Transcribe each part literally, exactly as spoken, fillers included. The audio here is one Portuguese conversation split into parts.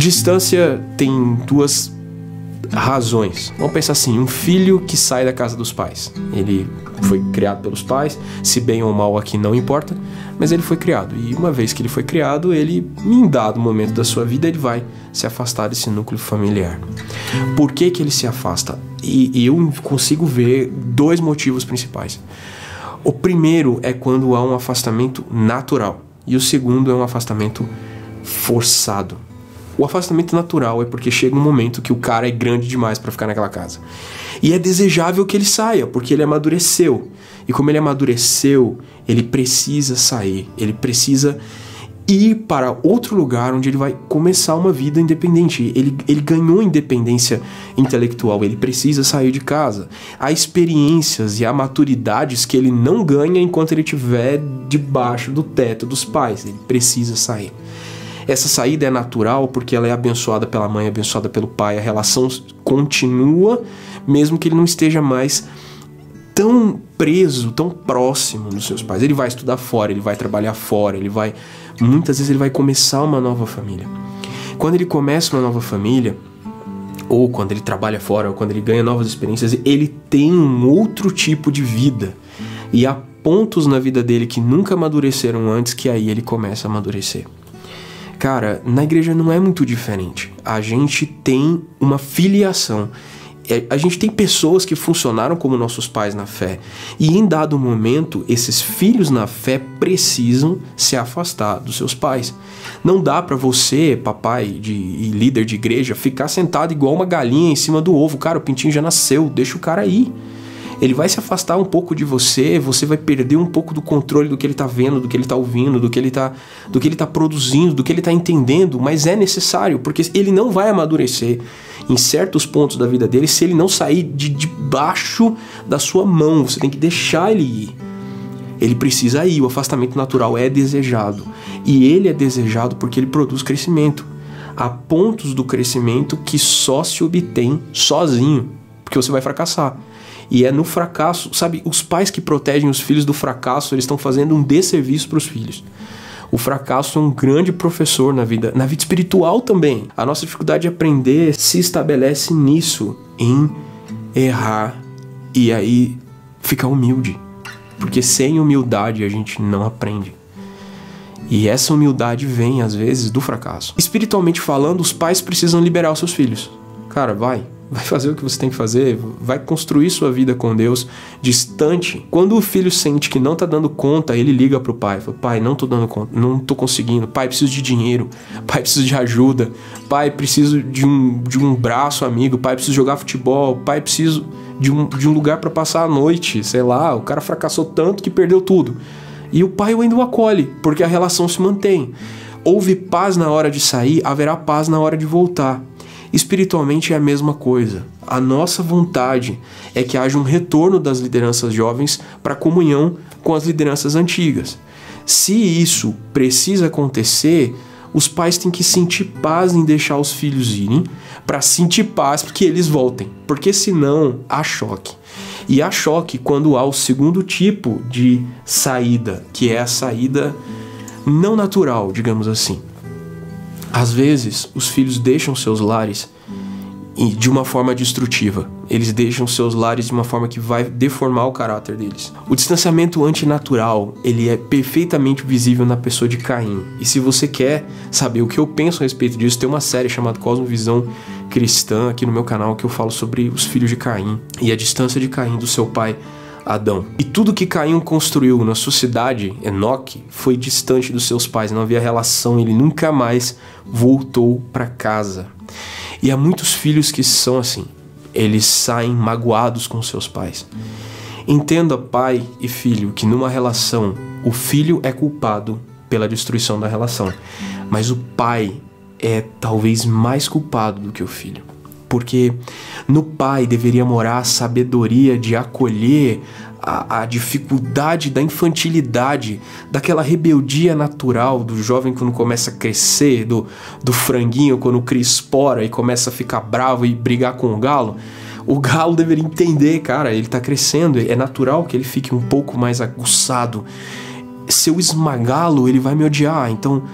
Distância tem duas razões. Vamos pensar assim, um filho que sai da casa dos pais. Ele foi criado pelos pais, se bem ou mal aqui não importa, mas ele foi criado. E uma vez que ele foi criado, ele, em dado momento da sua vida, ele vai se afastar desse núcleo familiar. Por que que ele se afasta? E, e eu consigo ver dois motivos principais. O primeiro é quando há um afastamento natural. E o segundo é um afastamento forçado. O afastamento natural é porque chega um momento que o cara é grande demais para ficar naquela casa. E é desejável que ele saia, porque ele amadureceu. E como ele amadureceu, ele precisa sair. Ele precisa ir para outro lugar onde ele vai começar uma vida independente. Ele, ele ganhou independência intelectual, ele precisa sair de casa. Há experiências e há maturidades que ele não ganha enquanto ele estiver debaixo do teto dos pais. Ele precisa sair. Essa saída é natural porque ela é abençoada pela mãe, abençoada pelo pai. A relação continua, mesmo que ele não esteja mais tão preso, tão próximo dos seus pais. Ele vai estudar fora, ele vai trabalhar fora, ele vai... Muitas vezes ele vai começar uma nova família. Quando ele começa uma nova família, ou quando ele trabalha fora, ou quando ele ganha novas experiências, ele tem um outro tipo de vida. E há pontos na vida dele que nunca amadureceram antes, que aí ele começa a amadurecer. Cara, na igreja não é muito diferente. A gente tem uma filiação. A gente tem pessoas que funcionaram como nossos pais na fé. E em dado momento, esses filhos na fé precisam se afastar dos seus pais. Não dá pra você, papai de, e líder de igreja, ficar sentado igual uma galinha em cima do ovo. Cara, o pintinho já nasceu, deixa o cara ir. Ele vai se afastar um pouco de você, você vai perder um pouco do controle do que ele tá vendo, do que ele tá ouvindo, do que ele tá, do que ele tá produzindo, do que ele tá entendendo, mas é necessário, porque ele não vai amadurecer em certos pontos da vida dele se ele não sair de debaixo da sua mão. Você tem que deixar ele ir. Ele precisa ir, o afastamento natural é desejado. E ele é desejado porque ele produz crescimento. Há pontos do crescimento que só se obtém sozinho, porque você vai fracassar. E é no fracasso, sabe, os pais que protegem os filhos do fracasso, eles estão fazendo um desserviço para os filhos. O fracasso é um grande professor na vida, na vida espiritual também. A nossa dificuldade de aprender se estabelece nisso, em errar e aí ficar humilde. Porque sem humildade a gente não aprende. E essa humildade vem, às vezes, do fracasso. Espiritualmente falando, os pais precisam liberar os seus filhos. Cara, vai. Vai fazer o que você tem que fazer, vai construir sua vida com Deus distante. Quando o filho sente que não tá dando conta, ele liga pro pai, fala: pai, não tô dando conta, não tô conseguindo, pai, preciso de dinheiro, pai, preciso de ajuda, pai, preciso de um, de um braço amigo, pai, preciso jogar futebol, pai, preciso de um, de um lugar para passar a noite, sei lá, o cara fracassou tanto que perdeu tudo. E o pai ainda o acolhe, porque a relação se mantém. Houve paz na hora de sair, haverá paz na hora de voltar. Espiritualmente é a mesma coisa. A nossa vontade é que haja um retorno das lideranças jovens para a comunhão com as lideranças antigas. Se isso precisa acontecer, os pais têm que sentir paz em deixar os filhos irem, para sentir paz que eles voltem, porque senão há choque. E há choque quando há o segundo tipo de saída, que é a saída não natural, digamos assim. Às vezes, os filhos deixam seus lares de uma forma destrutiva. Eles deixam seus lares de uma forma que vai deformar o caráter deles. O distanciamento antinatural, ele é perfeitamente visível na pessoa de Caim. E se você quer saber o que eu penso a respeito disso, tem uma série chamada Cosmovisão Cristã aqui no meu canal que eu falo sobre os filhos de Caim e a distância de Caim do seu pai Adão. E tudo que Caim construiu na sociedade, Enoque, foi distante dos seus pais, não havia relação, ele nunca mais voltou para casa. E há muitos filhos que são assim, eles saem magoados com seus pais. Entenda, pai e filho, que numa relação, o filho é culpado pela destruição da relação, mas o pai é talvez mais culpado do que o filho. Porque no pai deveria morar a sabedoria de acolher a, a dificuldade da infantilidade, daquela rebeldia natural do jovem quando começa a crescer, do, do franguinho quando cria espora e começa a ficar bravo e brigar com o galo. O galo deveria entender, cara, ele tá crescendo, é natural que ele fique um pouco mais aguçado. Se eu esmagá-lo, ele vai me odiar, então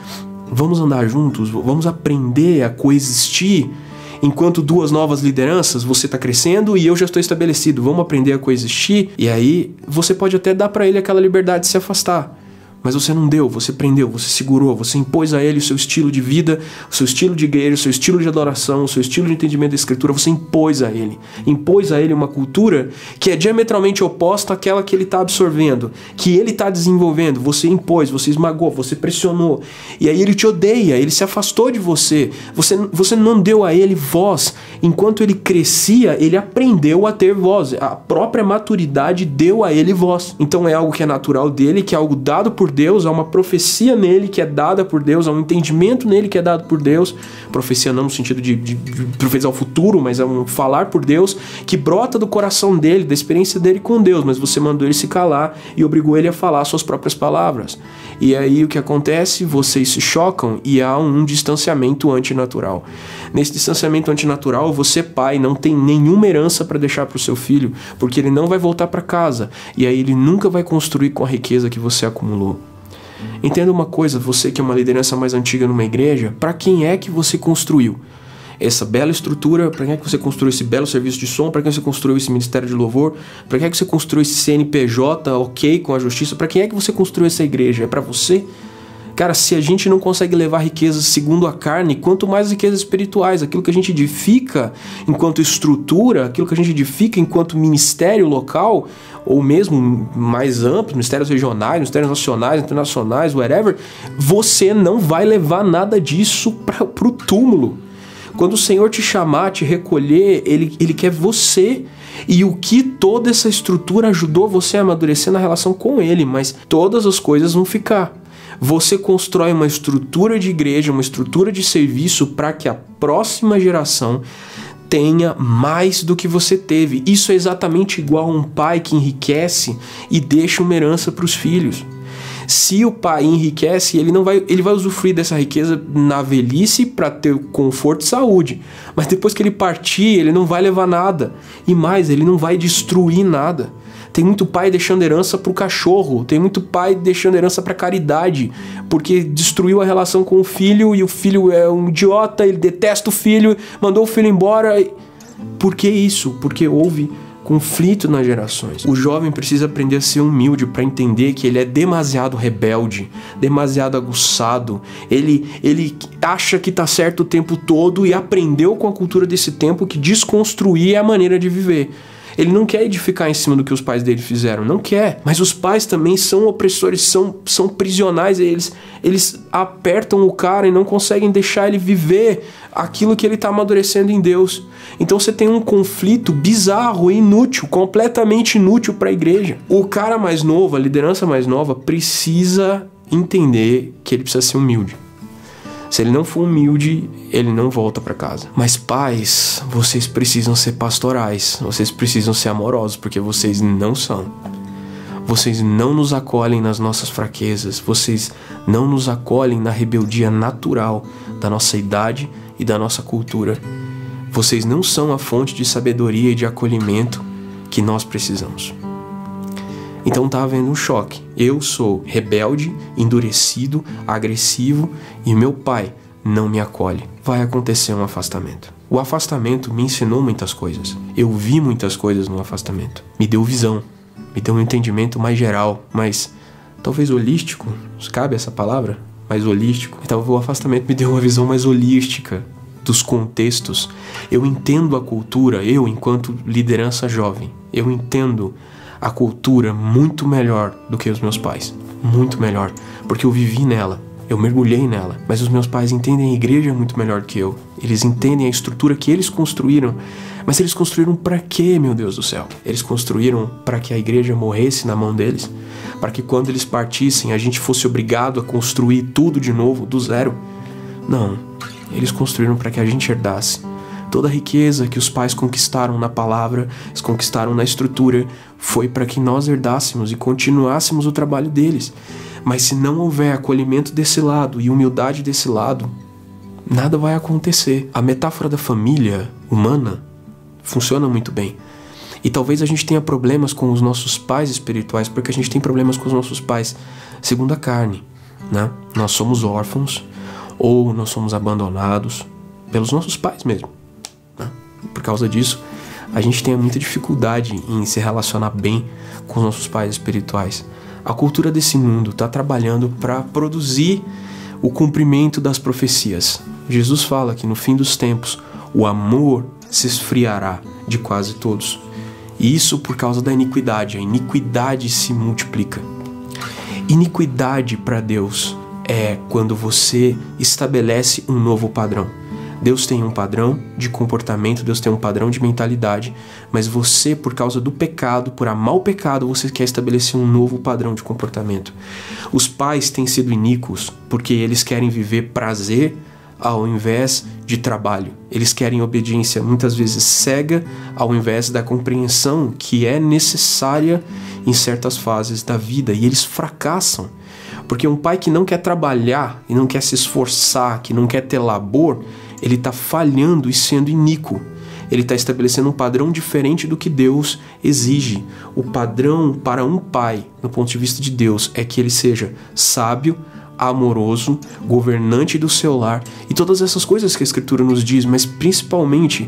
Vamos andar juntos, vamos aprender a coexistir. Enquanto duas novas lideranças, você está crescendo e eu já estou estabelecido. Vamos aprender a coexistir. E aí você pode até dar para ele aquela liberdade de se afastar. Mas você não deu, você prendeu, você segurou, você impôs a ele o seu estilo de vida, o seu estilo de igreja, o seu estilo de adoração, o seu estilo de entendimento da escritura, você impôs a ele. Impôs a ele uma cultura que é diametralmente oposta àquela que ele está absorvendo, que ele está desenvolvendo. Você impôs, você esmagou, você pressionou. E aí ele te odeia, ele se afastou de você. Você, você não deu a ele voz. Enquanto ele crescia, ele aprendeu a ter voz. A própria maturidade deu a ele voz. Então é algo que é natural dele, que é algo dado por Deus, há uma profecia nele que é dada por Deus, há um entendimento nele que é dado por Deus. Profecia não no sentido de, de, de profetizar o futuro, mas é um falar por Deus que brota do coração dele, da experiência dele com Deus, mas você mandou ele se calar e obrigou ele a falar suas próprias palavras. E aí o que acontece? Vocês se chocam e há um distanciamento antinatural. Nesse distanciamento antinatural, você, pai, não tem nenhuma herança para deixar para o seu filho, porque ele não vai voltar para casa, e aí ele nunca vai construir com a riqueza que você acumulou. Entenda uma coisa, você que é uma liderança mais antiga numa igreja, para quem é que você construiu essa bela estrutura? Para quem é que você construiu esse belo serviço de som? Para quem você construiu esse ministério de louvor? Para quem é que você construiu esse C N P J ok com a justiça? Para quem é que você construiu essa igreja? É para você? Cara, se a gente não consegue levar riquezas segundo a carne, quanto mais riquezas espirituais, aquilo que a gente edifica enquanto estrutura, aquilo que a gente edifica enquanto ministério local, ou mesmo mais amplo, ministérios regionais, ministérios nacionais, internacionais, whatever, você não vai levar nada disso para o túmulo. Quando o Senhor te chamar, te recolher, Ele, Ele quer você. E o que toda essa estrutura ajudou você a amadurecer na relação com Ele, mas todas as coisas vão ficar. Você constrói uma estrutura de igreja, uma estrutura de serviço para que a próxima geração tenha mais do que você teve. Isso é exatamente igual a um pai que enriquece e deixa uma herança para os filhos. Se o pai enriquece, ele não vai, ele vai usufruir dessa riqueza na velhice para ter conforto e saúde. Mas depois que ele partir, ele não vai levar nada. E mais, ele não vai destruir nada. Tem muito pai deixando herança pro cachorro, tem muito pai deixando herança pra caridade, porque destruiu a relação com o filho e o filho é um idiota, ele detesta o filho, mandou o filho embora. Por que isso? Porque houve conflito nas gerações. O jovem precisa aprender a ser humilde para entender que ele é demasiado rebelde, demasiado aguçado. Ele, ele acha que tá certo o tempo todo e aprendeu com a cultura desse tempo que desconstruir é a maneira de viver. Ele não quer edificar em cima do que os pais dele fizeram, não quer. Mas os pais também são opressores, são, são prisionais, eles, eles apertam o cara e não conseguem deixar ele viver aquilo que ele está amadurecendo em Deus. Então você tem um conflito bizarro e inútil, completamente inútil para a igreja. O cara mais novo, a liderança mais nova, precisa entender que ele precisa ser humilde. Se ele não for humilde, ele não volta para casa. Mas pais, vocês precisam ser pastorais, vocês precisam ser amorosos, porque vocês não são. Vocês não nos acolhem nas nossas fraquezas, vocês não nos acolhem na rebeldia natural da nossa idade e da nossa cultura. Vocês não são a fonte de sabedoria e de acolhimento que nós precisamos. Então tá havendo um choque. Eu sou rebelde, endurecido, agressivo e meu pai não me acolhe. Vai acontecer um afastamento. O afastamento me ensinou muitas coisas. Eu vi muitas coisas no afastamento. Me deu visão, me deu um entendimento mais geral, mais talvez holístico. Cabe essa palavra? Mais holístico. Então o afastamento me deu uma visão mais holística dos contextos. Eu entendo a cultura, eu enquanto liderança jovem, eu entendo a cultura muito melhor do que os meus pais. Muito melhor. Porque eu vivi nela. Eu mergulhei nela. Mas os meus pais entendem a igreja muito melhor que eu. Eles entendem a estrutura que eles construíram. Mas eles construíram para quê, meu Deus do céu? Eles construíram para que a igreja morresse na mão deles? Para que quando eles partissem a gente fosse obrigado a construir tudo de novo, do zero? Não. Eles construíram para que a gente herdasse. Toda a riqueza que os pais conquistaram na palavra, eles conquistaram na estrutura, foi para que nós herdássemos e continuássemos o trabalho deles. Mas se não houver acolhimento desse lado e humildade desse lado, nada vai acontecer. A metáfora da família humana funciona muito bem. E talvez a gente tenha problemas com os nossos pais espirituais, porque a gente tem problemas com os nossos pais segundo a carne, né? Nós somos órfãos. ou nós somos abandonados pelos nossos pais mesmo, né? Por causa disso, a gente tem muita dificuldade em se relacionar bem com os nossos pais espirituais. A cultura desse mundo está trabalhando para produzir o cumprimento das profecias. Jesus fala que no fim dos tempos o amor se esfriará de quase todos. E isso por causa da iniquidade. A iniquidade se multiplica. Iniquidade para Deus é quando você estabelece um novo padrão. Deus tem um padrão de comportamento, Deus tem um padrão de mentalidade, mas você, por causa do pecado, por amar o pecado, você quer estabelecer um novo padrão de comportamento. Os pais têm sido iníquos porque eles querem viver prazer ao invés de trabalho. Eles querem obediência muitas vezes cega ao invés da compreensão que é necessária em certas fases da vida, e eles fracassam. Porque um pai que não quer trabalhar e não quer se esforçar, que não quer ter labor, ele está falhando e sendo iníquo. Ele está estabelecendo um padrão diferente do que Deus exige. O padrão para um pai, no ponto de vista de Deus, é que ele seja sábio, amoroso, governante do seu lar e todas essas coisas que a Escritura nos diz, mas principalmente,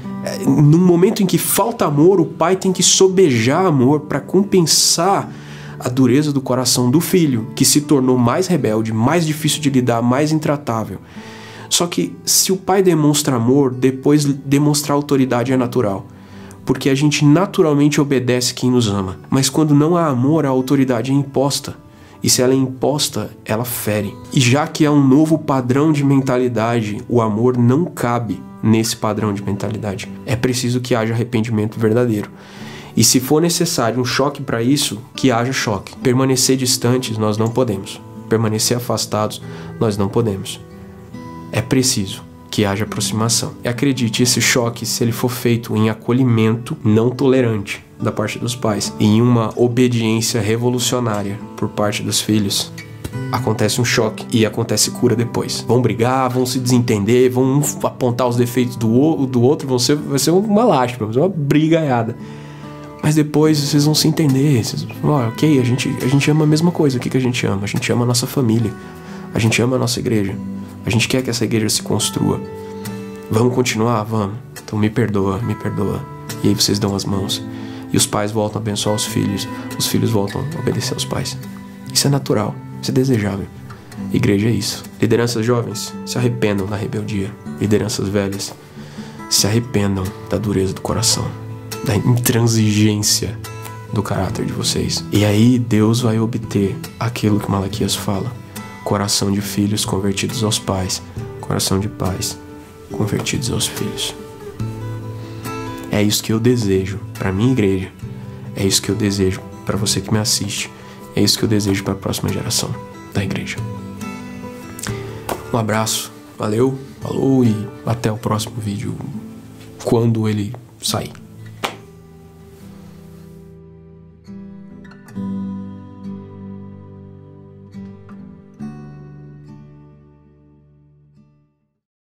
no momento em que falta amor, o pai tem que sobejar amor para compensar a dureza do coração do filho, que se tornou mais rebelde, mais difícil de lidar, mais intratável. Só que se o pai demonstra amor, depois demonstrar autoridade é natural, porque a gente naturalmente obedece quem nos ama. Mas quando não há amor, a autoridade é imposta, e se ela é imposta, ela fere. E já que há um novo padrão de mentalidade, o amor não cabe nesse padrão de mentalidade. É preciso que haja arrependimento verdadeiro. E se for necessário um choque para isso, que haja choque. Permanecer distantes, nós não podemos. Permanecer afastados, nós não podemos. É preciso que haja aproximação. E acredite, esse choque, se ele for feito em acolhimento não tolerante da parte dos pais, e em uma obediência revolucionária por parte dos filhos, acontece um choque e acontece cura depois. Vão brigar, vão se desentender, vão apontar os defeitos do, do outro, vão ser, vai ser uma lástima, vai ser uma brigaiada. Mas depois vocês vão se entender. Vocês, oh, ok, a gente, a gente ama a mesma coisa. O que, que a gente ama? A gente ama a nossa família. A gente ama a nossa igreja. A gente quer que essa igreja se construa. Vamos continuar? Vamos. Então me perdoa, me perdoa. E aí vocês dão as mãos. E os pais voltam a abençoar os filhos. Os filhos voltam a obedecer aos pais. Isso é natural. Isso é desejável. Igreja é isso. Lideranças jovens, se arrependam da rebeldia. Lideranças velhas, se arrependam da dureza do coração, da intransigência do caráter de vocês. E aí Deus vai obter aquilo que Malaquias fala: coração de filhos convertidos aos pais, coração de pais convertidos aos filhos. É isso que eu desejo para minha igreja. É isso que eu desejo para você que me assiste. É isso que eu desejo para a próxima geração da igreja. Um abraço, valeu, falou e até o próximo vídeo, quando ele sair.